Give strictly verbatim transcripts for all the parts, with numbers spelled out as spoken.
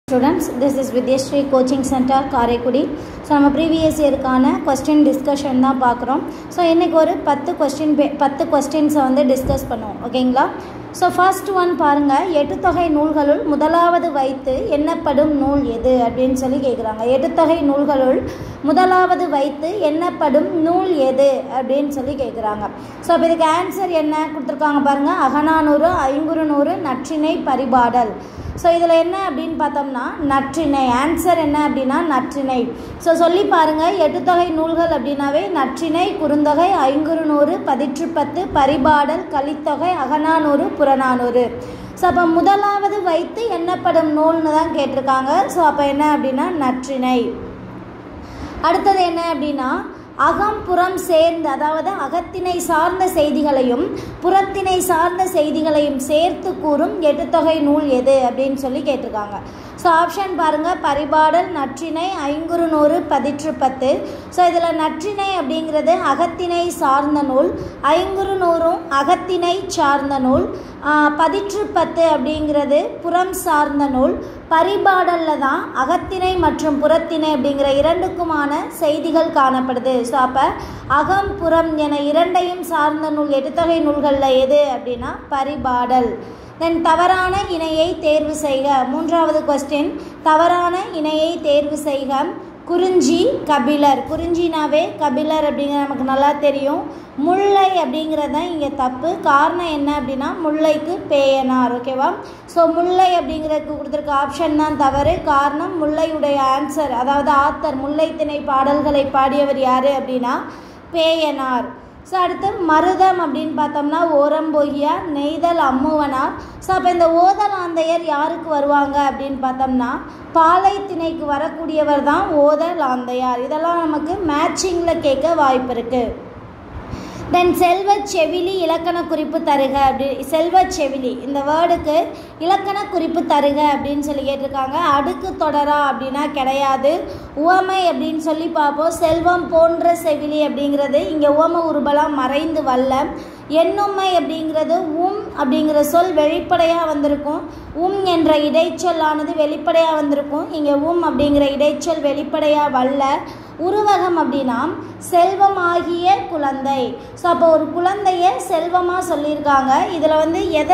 Students, this is Vidyashree Coaching Center, Karaikudi. So, நம்ம previous yearக்கான question discussion தான் பார்க்குறோம். So இன்றைக்கி ஒரு பத்து கொஸ்டின் பத்து கொஸ்டின்ஸை வந்து டிஸ்கஸ் பண்ணுவோம். ஓகேங்களா? ஸோ ஃபர்ஸ்ட் ஒன் பாருங்கள், எட்டுத்தொகை நூல்களுள் முதலாவது வைத்து எண்ணப்படும் நூல் எது அப்படின்னு சொல்லி கேட்குறாங்க. எட்டுத்தொகை நூல்களுள் முதலாவது வைத்து எண்ணப்படும் நூல் எது அப்படின்னு சொல்லி கேட்குறாங்க. ஸோ அப்போ இதுக்கு ஆன்சர் என்ன கொடுத்துருக்காங்க பாருங்கள், அகநானூறு, ஐங்குறுநூறு, நற்றிணை, பரிபாடல். ஸோ இதில் என்ன அப்படின்னு பார்த்தோம்னா நற்றிணை. ஆன்சர் என்ன அப்படின்னா நற்றிணை. ஸோ சொல்லி பாருங்கள், எட்டுத்தொகை நூல்கள் அப்படின்னாவே நற்றிணை, குறுந்தொகை, ஐங்குறுநூறு, பதிற்றுப்பத்து, பரிபாடல், கலித்தொகை, அகநானூறு, புறநானூறு. ஸோ அப்போ முதலாவது வைத்து எண்ணப்படும் நூல்னு தான் கேட்டிருக்காங்க. ஸோ அப்போ என்ன அப்படின்னா நற்றிணை. அடுத்தது என்ன அப்படின்னா அகம் புறம் சேர்ந்து, அதாவது அகத்தினை சார்ந்த செய்திகளையும் புறத்தினை சார்ந்த செய்திகளையும் சேர்த்து கூறும் எட்டுத்தொகை நூல் எது அப்படின்னு சொல்லி கேட்டிருக்காங்க. ஸோ ஆப்ஷன் பாருங்கள், பரிபாடல், நற்றிணை, ஐங்குறுநூறு, பதிற்றுப்பத்து. ஸோ இதில் நற்றிணை அப்படிங்கிறது அகத்தினை சார்ந்த நூல், ஐங்குறுநூறும் அகத்தினை சார்ந்த நூல், பதிற்றுப்பத்து அப்படிங்கிறது புறம் சார்ந்த நூல், பரிபாடலில் தான் அகத்தினை மற்றும் புறத்திணை அப்படிங்கிற இரண்டுக்குமான செய்திகள் காணப்படுது. ஸோ அப்போ அகம் புறம் என இரண்டையும் சார்ந்த நூல் எட்டுத்தொகை நூல்களில் எது அப்படின்னா பரிபாடல். தென் தவறான இணையை தேர்வு செய்க. மூன்றாவது கொஸ்டின், தவறான இணையை தேர்வு செய்க. குறிஞ்சி, கபிலர். குறிஞ்சினாவே கபிலர் அப்படிங்கிற நமக்கு நல்லா தெரியும். முல்லை அப்படிங்கிறது தான் இங்கே தப்பு. காரணம் என்ன அப்படின்னா முல்லைக்கு பேயனார். ஓகேவா? ஸோ முல்லை அப்படிங்கிறதுக்கு கொடுத்துருக்க ஆப்ஷன் தான் தவறு. காரணம் முல்லையுடைய ஆன்சர், அதாவது ஆத்தர் முல்லைத்திணை பாடல்களை பாடியவர் யார் அப்படின்னா பேயனார். ஸோ அடுத்து மருதம் அப்படின்னு பார்த்தோம்னா ஓரம்பொய்யார், நெய்தல் அம்முவனார். ஸோ அப்போ இந்த ஓதலாந்தையர் யாருக்கு வருவாங்க அப்படின்னு பார்த்தோம்னா பாலை திணைக்கு வரக்கூடியவர் தான் ஓதலாந்தையார். இதெல்லாம் நமக்கு மேட்சிங்கில் கேட்க வாய்ப்பு இருக்குது. தென் செல்வச் செவிலி இலக்கண குறிப்பு தருக. அப்படி செல்வச் செவிலி இந்த வேர்டுக்கு இலக்கண குறிப்பு தருக அப்படின்னு சொல்லி கேட்டிருக்காங்க. அடுக்கு தொடரா அப்படின்னா கிடையாது. உவமை அப்படின்னு சொல்லி பார்ப்போம். செல்வம் போன்ற செவிலி அப்படிங்கிறது இங்கே உவம உருபலாம் மறைந்து வல்ல. எண்ணுமை அப்படிங்கிறது உம் அப்படிங்கிற சொல் வெளிப்படையாக வந்திருக்கும். உம் என்ற இடைச்சொல்லானது வெளிப்படையாக வந்திருக்கும். இங்கே உம் அப்படிங்கிற இடைச்சொல் வெளிப்படையாக வல்ல. உருவகம் அப்படின்னா செல்வம் ஆகிய குழந்தை. ஸோ அப்போ ஒரு குழந்தைய செல்வமாக சொல்லியிருக்காங்க. இதில் வந்து எதை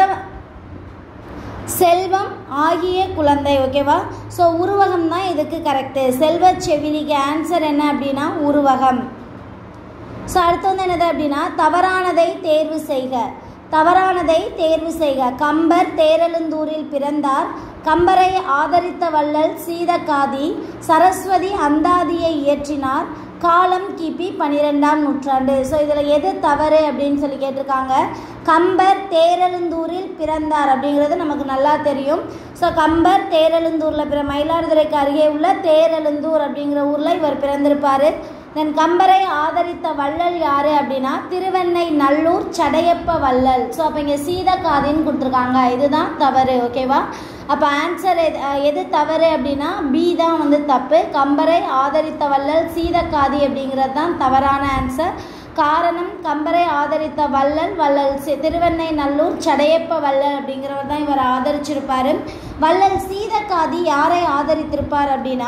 செல்வம் ஆகிய குழந்தை. ஓகேவா? ஸோ உருவகம் தான் இதுக்கு கரெக்டு. செல்வ செவிலிக்கு ஆன்சர் என்ன அப்படின்னா உருவகம். ஸோ அடுத்து வந்து என்னது அப்படின்னா தவறானதை தேர்வு செய்க. தவறானதை தேர்வு செய்க. கம்பர் தேரெழுந்தூரில் பிறந்தார். கம்பரை ஆதரித்த வள்ளல் சீதக்காதி. சரஸ்வதி அந்தாதியை இயற்றினார். காலம் கிபி பன்னிரெண்டாம் நூற்றாண்டு. ஸோ இதில் எது தவறு அப்படின்னு சொல்லி கேட்டிருக்காங்க. கம்பர் தேரெழுந்தூரில் பிறந்தார் அப்படிங்கிறது நமக்கு நல்லா தெரியும். ஸோ கம்பர் தேரெழுந்தூரில் பிற மயிலாடுதுறைக்கு அருகே உள்ள தேரெழுந்தூர் அப்படிங்கிற ஊரில் இவர் பிறந்திருப்பார். தென் கம்பரை ஆதரித்த வள்ளல் யார் அப்படின்னா திருவெண்ணை நல்லூர் சடையப்ப வள்ளல். ஸோ அப்போ இங்கே சீதக்காதின்னு கொடுத்துருக்காங்க. இதுதான் தவறு. ஓகேவா? அப்போ ஆன்சர் எது எது தவறு அப்படின்னா பி தான் வந்து தப்பு. கம்பரை ஆதரித்த வள்ளல் சீதக்காதி அப்படிங்கிறது தான் தவறான ஆன்சர். காரணம் கம்பரை ஆதரித்த வள்ளல் வள்ளல் திருவெண்ணை நல்லூர் சடையப்ப வள்ளல் அப்படிங்கிறவர் தான் இவர் ஆதரிச்சிருப்பார். வள்ளல் சீதக்காதி யாரை ஆதரித்திருப்பார் அப்படின்னா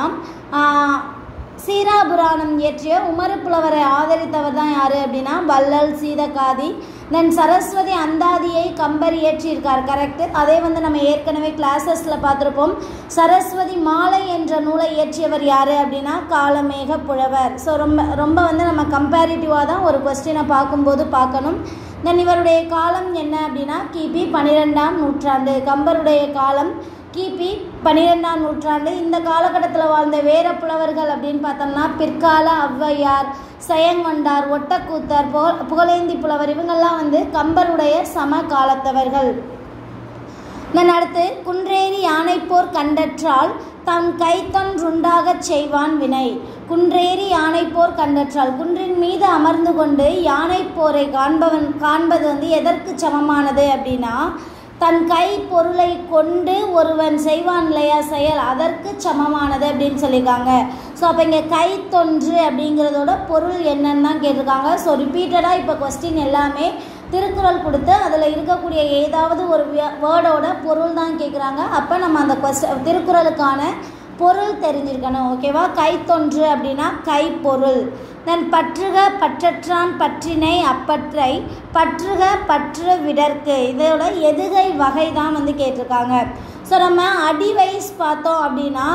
சீராபுராணம் இயற்றிய உமறுப்புலவரை ஆதரித்தவர் தான் யார் அப்படின்னா வள்ளல் சீதக்காதி. தென் சரஸ்வதி அந்தாதியை கம்பர் இயற்றியிருக்கார். கரெக்டு. அதே வந்து நம்ம ஏற்கனவே கிளாஸஸில் பார்த்துருப்போம். சரஸ்வதி மாலை என்ற நூலை இயற்றியவர் யார் அப்படின்னா காலமேக புலவர். ஸோ ரொம்ப ரொம்ப வந்து நம்ம கம்பேரிட்டிவாக தான் ஒரு கொஸ்டினை பார்க்கும்போது பார்க்கணும். தென் இவருடைய காலம் என்ன அப்படின்னா கிபி பன்னிரெண்டாம் நூற்றாண்டு. கம்பருடைய காலம் கிபி பன்னிரெண்டாம் நூற்றாண்டு. இந்த காலகட்டத்தில் வாழ்ந்த வேற புலவர்கள் அப்படின்னு பார்த்தோம்னா பிற்கால ஔவையார், செயங்கொண்டார், ஒட்டக்கூத்தர், புகழேந்தி புலவர் இவங்கெல்லாம் வந்து கம்பருடைய சம காலத்தவர்கள். இதன் அடுத்து குன்றேறி யானைப்போர் கண்டற்றால் தம் கைத்தொன்றுண்டாகச் செய்வான் வினை. குன்றேறி யானைப்போர் கண்டற்றால் குன்றின் மீது அமர்ந்து கொண்டு யானைப்போரை காண்பவன் காண்பது வந்து எதற்கு சமமானது அப்படின்னா தன் கை பொருளை கொண்டு ஒருவன் செய்வான் இல்லையா செயல், அதற்கு சமமானது அப்படின்னு சொல்லியிருக்காங்க. ஸோ அப்போ இங்கே கை தொன்று அப்படிங்கிறதோட பொருள் என்னன்னு தான் கேட்டிருக்காங்க. ஸோ ரிப்பீட்டடாக இப்போ கொஸ்டின் எல்லாமே திருக்குறள் கொடுத்து அதில் இருக்கக்கூடிய ஏதாவது ஒரு வேர்டோட பொருள் தான் கேட்குறாங்க. அப்போ நம்ம அந்த கொஸ்டின் திருக்குறளுக்கான பொருள் தெரிஞ்சிருக்கணும். ஓகேவா? கைத்தொன்று அப்படின்னா கைப்பொருள். தென் பற்றுக பற்றற்றான் பற்றினை அப்பற்றை பற்றுக பற்று விடற்கு, இதோட எதுகை வகை தான் வந்து கேட்டிருக்காங்க. ஸோ நம்ம அடி வைஸ் பார்த்தோம் அப்படின்னா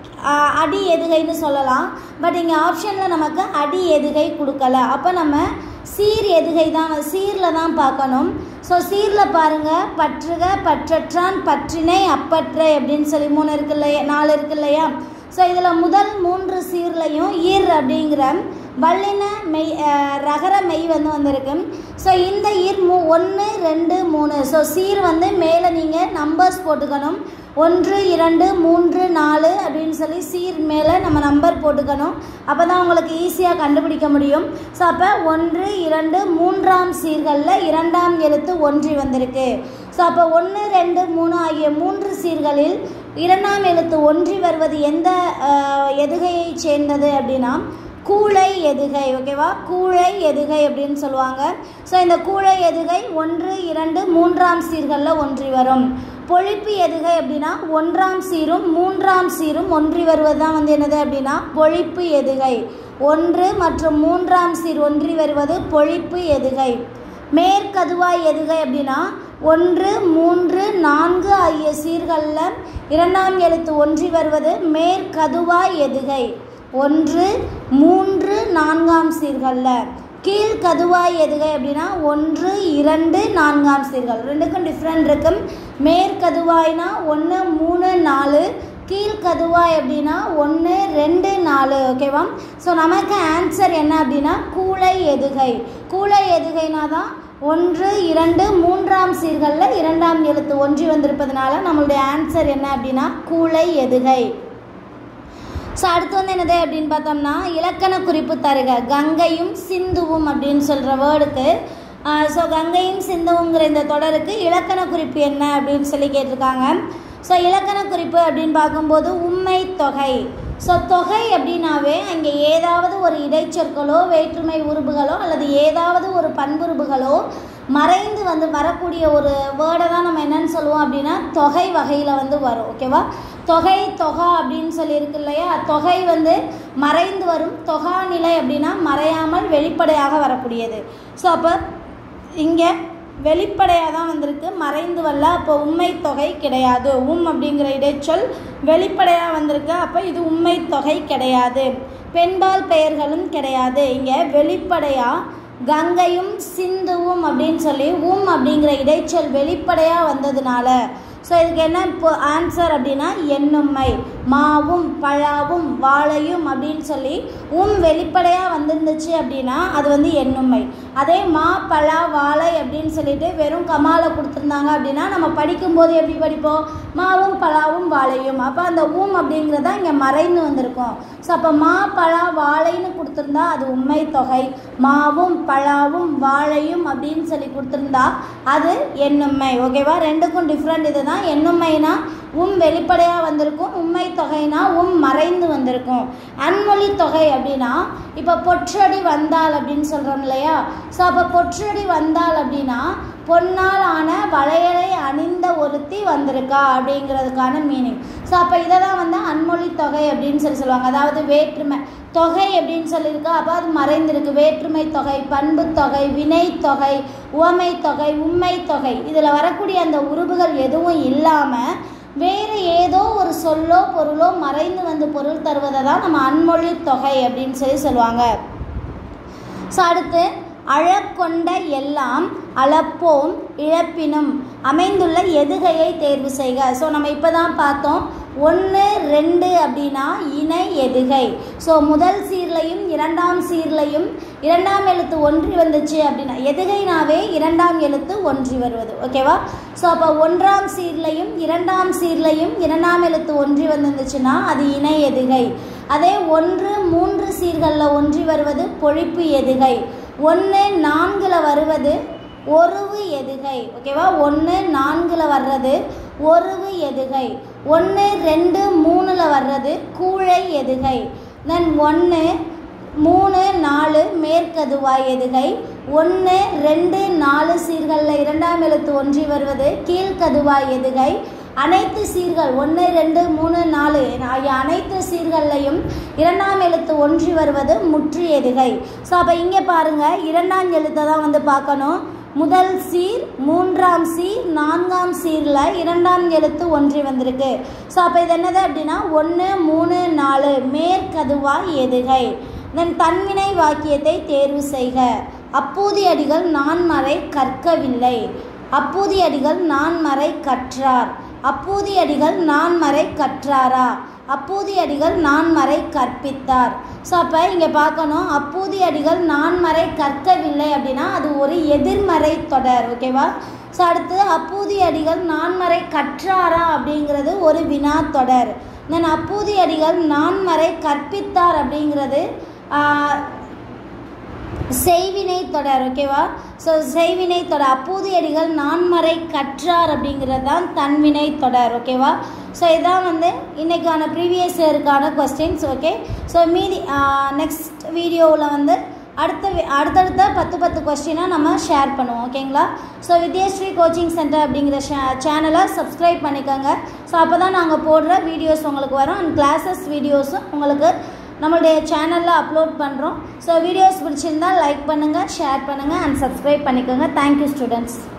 அடி எதுகைன்னு சொல்லலாம். பட் இங்கே ஆப்ஷனில் நமக்கு அடி எதுகை கொடுக்கல. அப்போ நம்ம சீர் எதுகை தான் சீரில் தான் பார்க்கணும். ஸோ சீரில் பாருங்கள், பற்றுக பற்றற்றான் பற்றினை அப்பற்றை அப்படின்னு சொல்லி மூணு இருக்கு இல்லையா, நாலு இருக்கு இல்லையா. ஸோ இதில் முதல் மூன்று சீர்லையும் ஈர் அப்படிங்கிற வல்லின மெய் ரகர மெய் வந்து வந்திருக்கு. ஸோ இந்த ஈர் மூ ஒன்று ரெண்டு மூணு. ஸோ சீர் வந்து மேலே நீங்கள் நம்பர்ஸ் போட்டுக்கணும். ஒன்று இரண்டு மூன்று நாலு அப்படின்னு சொல்லி சீர் மேலே நம்ம நம்பர் போட்டுக்கணும். அப்போ தான் உங்களுக்கு ஈஸியாக கண்டுபிடிக்க முடியும். ஸோ அப்போ ஒன்று இரண்டு மூன்றாம் சீர்களில் இரண்டாம் எழுத்து ஒன்றி வந்திருக்கு. ஸோ அப்போ ஒன்று ரெண்டு மூணு ஆகிய மூன்று சீர்களில் இரண்டாம் எழுத்து ஒன்றி வருவது எந்த எதுகையை சேர்ந்தது அப்படின்னா கூழை எதுகை. ஓகேவா? கூழை எதுகை அப்படின்னு சொல்லுவாங்க. ஸோ இந்த கூழை எதுகை ஒன்று இரண்டு மூன்றாம் சீர்களில் ஒன்றி வரும். பொழிப்பு எதுகை அப்படின்னா ஒன்றாம் சீரும் மூன்றாம் சீரும் ஒன்றி வருவது தான் வந்து என்னது அப்படின்னா பொழிப்பு எதுகை. ஒன்று மற்றும் மூன்றாம் சீர் ஒன்றி வருவது பொழிப்பு எதுகை. மேற்கதுவாய் எதுகை அப்படின்னா ஒன்று மூன்று நான்கு ஆகிய சீர்களில் இரண்டாம் எழுத்து ஒன்றி வருவது மேற்கதுவாய் எதுகை. ஒன்று மூன்று நான்காம் சீர்களில். கீழ்கதுவாய் எதுகை அப்படின்னா ஒன்று இரண்டு நான்காம் சீர்கள். ரெண்டுக்கும் டிஃப்ரெண்ட் இருக்கும். மேற்கதுவாய்னா ஒன்று மூணு நாலு, கீழ்கதுவாய் அப்படின்னா ஒன்று ரெண்டு நாலு. ஓகேவா? ஸோ நமக்கு ஆன்சர் என்ன அப்படின்னா கூழை எதுகை. கூழை எதுகைனா தான் ஒன்று இரண்டு மூன்றாம் சீர்களில் இரண்டாம் எழுத்து ஒன்றி வந்திருப்பதுனால நம்மளுடைய ஆன்சர் என்ன அப்படின்னா கூழை எதுகை. ஸோ அடுத்து வந்து என்னது அப்படின்னு பார்த்தோம்னா இலக்கண குறிப்பு தருக. கங்கையும் சிந்துவும் அப்படின்னு சொல்கிற வேர்டுக்கு ஸோ கங்கையும் சிந்துவுங்கிற இந்த தொடருக்கு இலக்கண குறிப்பு என்ன அப்படின்னு சொல்லி கேட்டிருக்காங்க. ஸோ இலக்கண குறிப்பு அப்படின்னு பார்க்கும்போது உம்மை தொகை. ஸோ தொகை அப்படின்னாவே அங்கே ஏதாவது ஒரு இடைச்சொற்களோ வேற்றுமை உருபுகளோ அல்லது ஏதாவது ஒரு பண்புருபுகளோ மறைந்து வந்து வரக்கூடிய ஒரு வேர்டை தான் நம்ம என்னன்னு சொல்லுவோம் அப்படின்னா தொகை வகையில் வந்து வரும். ஓகேவா? தொகை தொகா அப்படின்னு சொல்லியிருக்கு இல்லையா. தொகை வந்து மறைந்து வரும். தொகா நிலை அப்படின்னா மறையாமல் வெளிப்படையாக வரக்கூடியது. ஸோ அப்போ இங்கே வெளிப்படையாக தான் வந்திருக்கு, மறைந்து வரல. அப்போ உண்மை தொகை கிடையாது. உம் அப்படிங்கிற இடைச்சொல் வெளிப்படையாக வந்திருக்கு. அப்போ இது உண்மை தொகை கிடையாது. பெண்பால் பெயர்களும் கிடையாது. இங்கே வெளிப்படையாக கங்கையும் சிந்துவும் அப்படின்னு சொல்லி உம் அப்படிங்கிற இடைச்சொல் வெளிப்படையாக வந்ததுனால ஸோ இதுக்கு என்ன இப்போ ஆன்சர் அப்படின்னா எண்ணும்மை. மாவும் பழாவும் வாழையும் அப்படின்னு சொல்லி உம் வெளிப்படையாக வந்துருந்துச்சு அப்படின்னா அது வந்து எண்ணும்மை. அதே மா பழா வாழை அப்படின்னு சொல்லிட்டு வெறும் கமாலை கொடுத்துருந்தாங்க அப்படின்னா நம்ம படிக்கும்போது எப்படி படிப்போம்? மாவும் பழாவும் வாழையும். அப்போ அந்த ஊம் அப்படிங்கிறதா இங்கே மறைந்து வந்திருக்கும். ஸோ அப்போ மா பழா வாழைன்னு கொடுத்துருந்தா அது உண்மை தொகை. மாவும் பழாவும் வாழையும் அப்படின்னு சொல்லி கொடுத்துருந்தா அது எண்ணும்மை. ஓகேவா? ரெண்டுக்கும் டிஃப்ரெண்ட் இது தான். எண்ணும்மைனா உம் வெளிப்படையாக வந்திருக்கும், உண்மை தொகைனா உம் மறைந்து வந்திருக்கும். அன்மொழி தொகை அப்படின்னா இப்போ பொற்றடி வந்தால் அப்படின்னு சொல்கிறோம் இல்லையா. ஸோ அப்போ பொற்றடி வந்தால் அப்படின்னா பொன்னால் ஆன வளையலை அணிந்த ஒருத்தி வந்திருக்கா அப்படிங்கிறதுக்கான மீனிங். ஸோ அப்போ இதை தான் வந்து அன்மொழி தொகை அப்படின்னு சொல்லி சொல்லுவாங்க. அதாவது வேற்றுமை தொகை அப்படின்னு சொல்லியிருக்கா, அப்போ அது மறைந்திருக்கு. வேற்றுமை தொகை, பண்பு தொகை, வினை தொகை, உவமை தொகை, உண்மை தொகை, இதில் வரக்கூடிய அந்த உருபுகள் எதுவும் இல்லாமல் வேறு ஏதோ ஒரு சொல்லோ பொருளோ மறைந்து வந்து பொருள் தருவதை தான் நம்ம அன்மொழி தொகை அப்படின்னு சொல்லி சொல்லுவாங்க. ஸோ அடுத்து அழக்கொண்ட எல்லாம் அளப்போம் இழப்பினும் அமைந்துள்ள எதுகையை தேர்வு செய்க. ஸோ நம்ம இப்போ தான் பார்த்தோம் ஒன்று ரெண்டு அப்படின்னா இணை எதுகை. ஸோ முதல் சீர்லையும் இரண்டாம் சீர்லையும் இரண்டாம் எழுத்து ஒன்றி வந்துச்சு அப்படின்னா எதுகைனாவே இரண்டாம் எழுத்து ஒன்றி வருவது. ஓகேவா? ஸோ அப்போ ஒன்றாம் சீர்லையும் இரண்டாம் சீர்லையும் இரண்டாம் எழுத்து ஒன்றி வந்துருந்துச்சுன்னா அது இணை எதுகை. அதே ஒன்று மூன்று சீர்களில் ஒன்றி வருவது பொழிப்பு எதுகை. ஒன்று நான்கில் வருவது ஒருவு எதுகை. ஓகேவா? ஒன்று நான்கில் வர்றது ஒருவு எதுகை. ஒன்று ரெண்டு மூணில் வர்றது கூழை எதுகை. தென் ஒன்று மூணு நாலு மேற்கதுவாய் எதுகை. ஒன்று ரெண்டு நாலு சீர்களில் இரண்டாம் எழுத்து ஒன்றி வருவது கீழ்கதுவாய் எதுகை. அனைத்து சீர்கள் ஒன்று ரெண்டு மூணு நாலு ஆகிய அனைத்து சீர்கள்லையும் இரண்டாம் எழுத்து ஒன்றி வருவது முற்று எதுகை. ஸோ அப்போ இங்கே பாருங்கள், இரண்டாம் எழுத்தை தான் வந்து பார்க்கணும். முதல் சீர், மூன்றாம் சீர், நான்காம் சீரில் இரண்டாம் எழுத்து ஒன்றி வந்திருக்கு. ஸோ அப்போ இது என்னது அப்படின்னா ஒன்று மூணு நாலு மேற்கதுவாய் எதுகை. தென் தன்வினை வாக்கியத்தை தேர்வு செய்க. அப்பூதி அடிகள் நான்மறை கற்கவில்லை. அப்பூதி அடிகள் நான்மறை கற்றார். அப்பூதி அடிகள் நான்மறை கற்றாரா. அப்பூதி அடிகள் நான்மறை கற்பித்தார். ஸோ அப்போ இங்கே பார்க்கணும், அப்பூதி அடிகள் நான்மறை கற்கவில்லை அப்படின்னா அது ஒரு எதிர்மறை தொடர். ஓகேவா. ஸோ அடுத்து அப்பூதி அடிகள் நான்மறை கற்றாரா அப்படிங்கிறது ஒரு வினா தொடர். தென் அப்பூதி அடிகள் நான்மறை கற்பித்தார் அப்படிங்கிறது செய்வினை தொடர். ஓகேவா. ஸோ செய்வினை தொடர். அப்பூதி அடிகள் நான்மறை கற்றார் அப்படிங்கிறது தான் தன்வினை தொடர். ஓகேவா. ஸோ இதான் வந்து இன்றைக்கான ப்ரீவியஸ் இயருக்கான கொஸ்டின்ஸ். ஓகே. ஸோ மீதி நெக்ஸ்ட் வீடியோவில் வந்து அடுத்த அடுத்தடுத்த பத்து பத்து கொஸ்டினாக நம்ம ஷேர் பண்ணுவோம். ஓகேங்களா. ஸோ வித்யாஸ்ரீ கோச்சிங் சென்டர் அப்படிங்கிற சேனலை சப்ஸ்கிரைப் பண்ணிக்கோங்க. ஸோ அப்போ தான் நாங்கள் போடுற வீடியோஸ் உங்களுக்கு வரும். அண்ட் கிளாஸஸ் வீடியோஸும் உங்களுக்கு நம்மளுடைய சேனலில் அப்லோட் பண்ணுறோம். ஸோ வீடியோஸ் பிடிச்சிருந்தால் லைக் பண்ணுங்கள், ஷேர் பண்ணுங்கள் அண்ட் சப்ஸ்கிரைப் பண்ணிக்கோங்க. Thank you students.